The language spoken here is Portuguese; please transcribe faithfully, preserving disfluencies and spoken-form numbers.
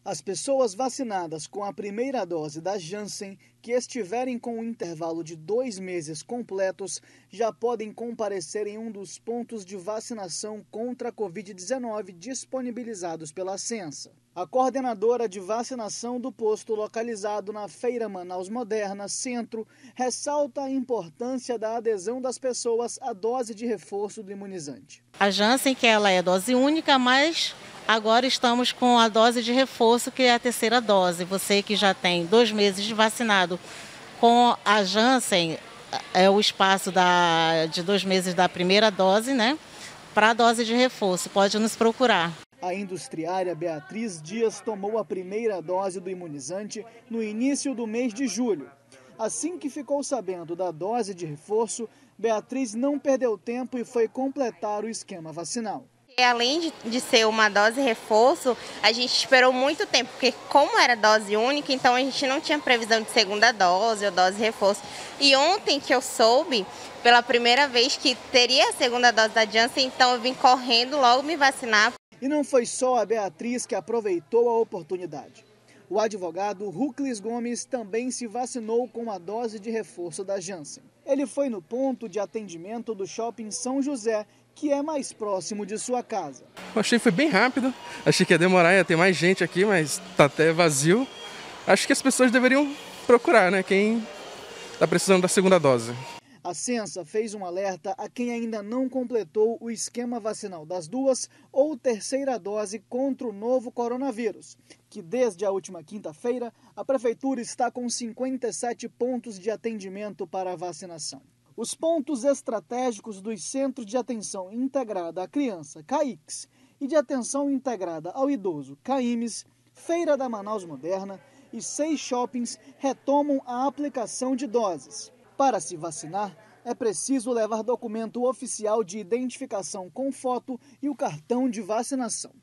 As pessoas vacinadas com a primeira dose da Janssen, que estiverem com um intervalo de dois meses completos, já podem comparecer em um dos pontos de vacinação contra a covid dezenove disponibilizados pela Ascensa. A coordenadora de vacinação do posto localizado na Feira Manaus Moderna, Centro, ressalta a importância da adesão das pessoas à dose de reforço do imunizante. A Janssen, que ela é dose única, mas agora estamos com a dose de reforço, que é a terceira dose. Você que já tem dois meses de vacinado com a Janssen, é o espaço da, de dois meses da primeira dose, né? Para a dose de reforço, pode nos procurar. A industriária Beatriz Dias tomou a primeira dose do imunizante no início do mês de julho. Assim que ficou sabendo da dose de reforço, Beatriz não perdeu tempo e foi completar o esquema vacinal. Além de, de ser uma dose reforço, a gente esperou muito tempo, porque como era dose única, então a gente não tinha previsão de segunda dose ou dose reforço. E ontem que eu soube, pela primeira vez, que teria a segunda dose da Janssen, então eu vim correndo logo me vacinar. E não foi só a Beatriz que aproveitou a oportunidade. O advogado Ruclis Gomes também se vacinou com a dose de reforço da Janssen. Ele foi no ponto de atendimento do Shopping São José, que é mais próximo de sua casa. Eu achei que foi bem rápido, achei que ia demorar, ia ter mais gente aqui, mas tá até vazio. Acho que as pessoas deveriam procurar, né, quem está precisando da segunda dose. A Ascensa fez um alerta a quem ainda não completou o esquema vacinal das duas ou terceira dose contra o novo coronavírus, que desde a última quinta-feira a Prefeitura está com cinquenta e sete pontos de atendimento para a vacinação. Os pontos estratégicos dos Centros de Atenção Integrada à Criança, C A I Cs, e de Atenção Integrada ao Idoso, C A I M S, Feira da Manaus Moderna e seis shoppings retomam a aplicação de doses. Para se vacinar, é preciso levar documento oficial de identificação com foto e o cartão de vacinação.